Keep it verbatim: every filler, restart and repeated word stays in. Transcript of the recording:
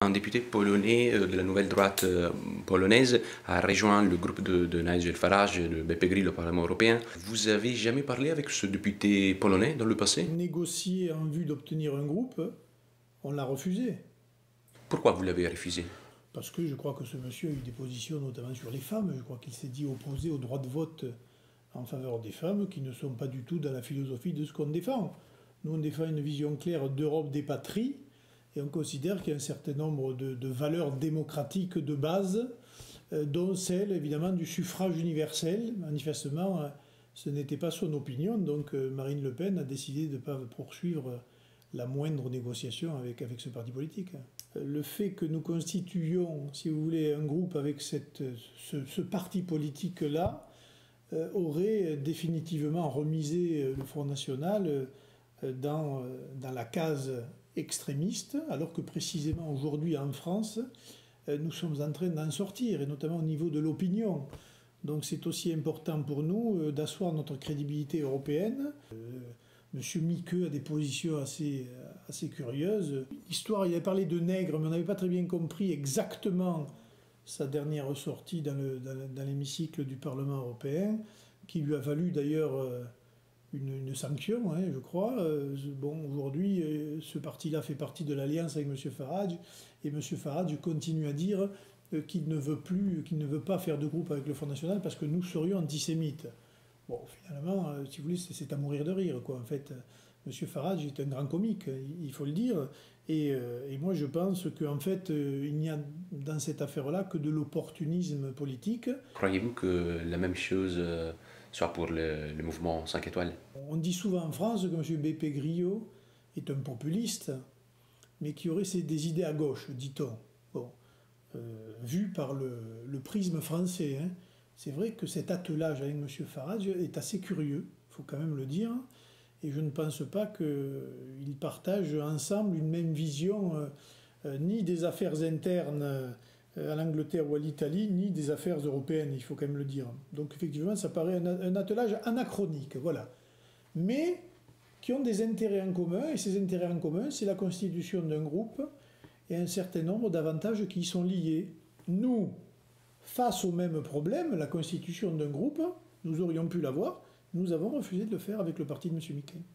Un député polonais de la nouvelle droite polonaise a rejoint le groupe de, de Nigel Farage, de Beppe Grillo au Parlement européen. Vous avez jamais parlé avec ce député polonais dans le passé? Négocier en vue d'obtenir un groupe, on l'a refusé. Pourquoi vous l'avez refusé? Parce que je crois que ce monsieur a eu des positions notamment sur les femmes. Je crois qu'il s'est dit opposé au droit de vote en faveur des femmes qui ne sont pas du tout dans la philosophie de ce qu'on défend. Nous, on défend une vision claire d'Europe des patries et on considère qu'il y a un certain nombre de, de valeurs démocratiques de base, euh, dont celle évidemment du suffrage universel. Manifestement, euh, ce n'était pas son opinion, donc euh, Marine Le Pen a décidé de ne pas poursuivre la moindre négociation avec, avec ce parti politique. Le fait que nous constituions, si vous voulez, un groupe avec cette, ce, ce parti politique-là euh, aurait définitivement remisé le Front National euh, dans, euh, dans la case extrémiste, alors que précisément aujourd'hui en France, euh, nous sommes en train d'en sortir, et notamment au niveau de l'opinion. Donc c'est aussi important pour nous euh, d'asseoir notre crédibilité européenne. Euh, Monsieur Miqueux a des positions assez, assez curieuses. L'histoire, il avait parlé de nègre, mais on n'avait pas très bien compris exactement sa dernière sortie dans, le, dans, dans l'hémicycle du Parlement européen, qui lui a valu d'ailleurs une, une sanction, hein, je crois. Bon, aujourd'hui, ce parti-là fait partie de l'alliance avec M. Farage, et M. Farage continue à dire qu'il ne veut plus, qu'il ne veut pas faire de groupe avec le Front National parce que nous serions antisémites. Bon, finalement, euh, si vous voulez, c'est à mourir de rire, quoi. En fait, euh, M. Farage est un grand comique, il faut le dire. Et, euh, et moi, je pense qu'en fait, euh, il n'y a dans cette affaire-là que de l'opportunisme politique. Croyez-vous que la même chose euh, soit pour le, le mouvement cinq étoiles? On dit souvent en France que M. Beppe Grillo est un populiste, mais qui aurait des idées à gauche, dit-on. Bon, euh, vu par le, le prisme français, hein. C'est vrai que cet attelage avec M. Farage est assez curieux, il faut quand même le dire, et je ne pense pas qu'ils partagent ensemble une même vision euh, euh, ni des affaires internes euh, à l'Angleterre ou à l'Italie, ni des affaires européennes, il faut quand même le dire. Donc effectivement, ça paraît un, un attelage anachronique, voilà. Mais qui ont des intérêts en commun, et ces intérêts en commun, c'est la constitution d'un groupe et un certain nombre d'avantages qui y sont liés. Nous, face au même problème, la constitution d'un groupe, nous aurions pu l'avoir, nous avons refusé de le faire avec le parti de M. Miquet.